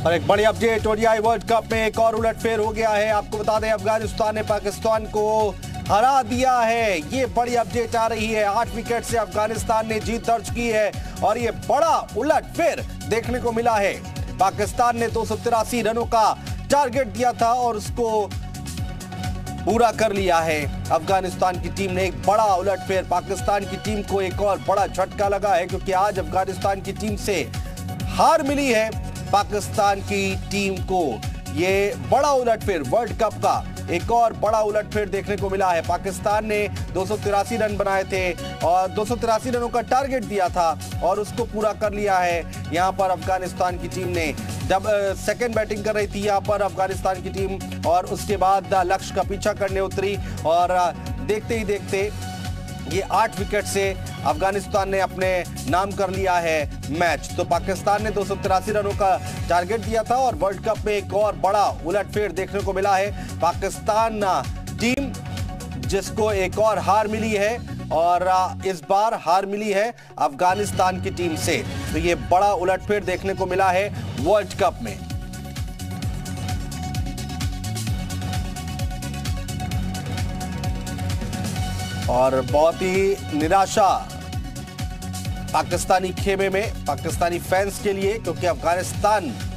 और एक बड़ी अपडेट, ओडीआई वर्ल्ड कप में एक और उलटफेर हो गया है। आपको बता दें अफगानिस्तान ने पाकिस्तान को हरा दिया है। ये बड़ी अपडेट आ रही है। 8 विकेट से अफगानिस्तान ने जीत दर्ज की है और ये बड़ा उलटफेर देखने को मिला है। पाकिस्तान ने 283 रनों का टारगेट दिया था और उसको पूरा कर लिया है। अफगानिस्तान की टीम ने एक बड़ा उलटफेर, पाकिस्तान की टीम को एक और बड़ा झटका लगा है क्योंकि आज अफगानिस्तान की टीम से हार मिली है। पाकिस्तान की टीम को ये बड़ा उलटफेर, वर्ल्ड कप का एक और बड़ा उलटफेर देखने को मिला है। पाकिस्तान ने 283 रन बनाए थे और 283 रनों का टारगेट दिया था और उसको पूरा कर लिया है। यहां पर अफगानिस्तान की टीम ने जब सेकंड बैटिंग कर रही थी यहां पर अफगानिस्तान की टीम, और उसके बाद लक्ष्य का पीछा करने उतरी और देखते ही देखते ये 8 विकेट से अफगानिस्तान ने अपने नाम कर लिया है मैच। तो पाकिस्तान ने 283 रनों का टारगेट दिया था और वर्ल्ड कप में एक और बड़ा उलटफेर देखने को मिला है। पाकिस्तान टीम जिसको एक और हार मिली है और इस बार हार मिली है अफगानिस्तान की टीम से। तो ये बड़ा उलटफेर देखने को मिला है वर्ल्ड कप में। और बहुत ही निराशा पाकिस्तानी खेमे में, पाकिस्तानी फैंस के लिए, क्योंकि अफगानिस्तान